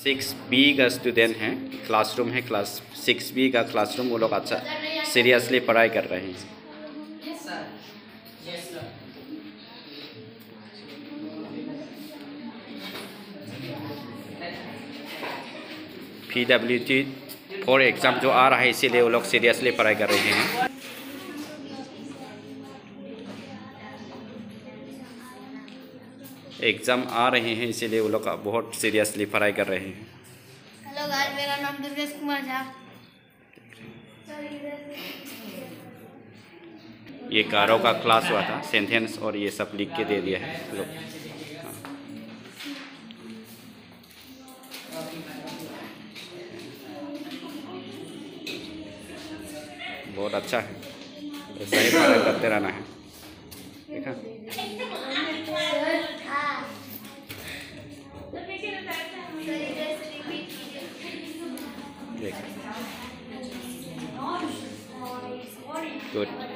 6B का student है, classroom है क्लास 6B का क्लासरूम। वो लोग अच्छा सीरियसली पढ़ाई कर रहे हैं। PWT 4 एग्ज़ाम जो आ रहा है, इसीलिए वो लोग सीरियसली पढ़ाई कर रहे हैं। एग्ज़ाम आ रहे हैं, इसीलिए वो लोग बहुत सीरियसली पढ़ाई कर रहे हैं। हेलो गाइस, मेरा नाम दुर्गेश कुमार झा। ये कारों का क्लास हुआ था, सेंटेंस और ये सब लिख के दे दिया है लोग। बहुत अच्छा है, ऐसा ही पढ़ाई करते रहना है। देखा गुड।